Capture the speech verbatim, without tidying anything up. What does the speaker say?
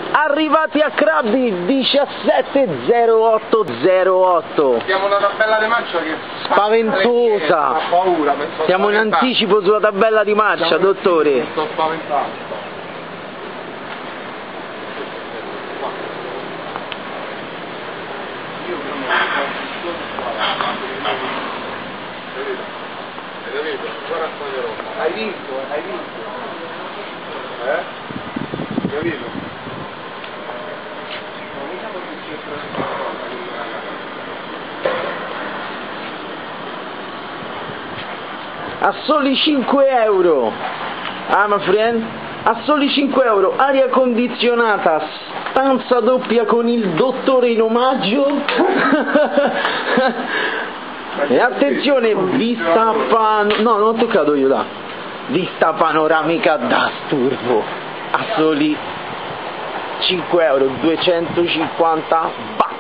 arrivati a Crabby diciassette zero otto zero otto. Abbiamo una tabella di marcia che spaventosa. Ha paura, siamo in anticipo sulla tabella di marcia, dottore. Sto spaventato. Hai capito? Guarda quante roba. Hai vinto, hai vinto. Eh? Capito? A soli cinque euro, ah my friend, a soli cinque euro, aria condizionata, stanza doppia con il dottore in omaggio. E attenzione, vista pan... no, non ho toccato io, là. Vista panoramica da turbo, a soli cinque euro, duecentocinquanta watt.